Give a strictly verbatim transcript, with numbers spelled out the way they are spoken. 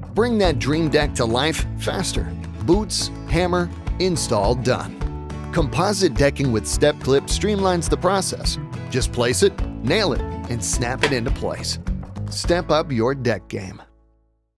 Bring that dream deck to life faster. Boots, hammer, install done. Composite decking with step clip streamlines the process. Just place it, nail it, and snap it into place. Step up your deck game.